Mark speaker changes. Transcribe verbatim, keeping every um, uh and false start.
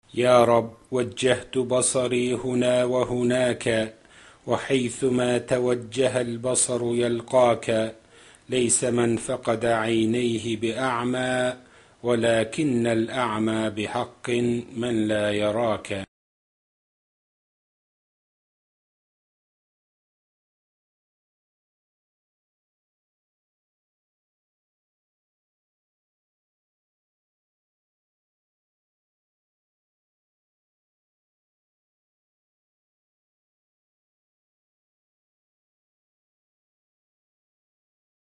Speaker 1: يا رب وجهت بصري هنا وهناك، وحيثما توجه البصر يلقاك. ليس من فقد عينيه بأعمى، ولكن الأعمى بحق من لا يراك.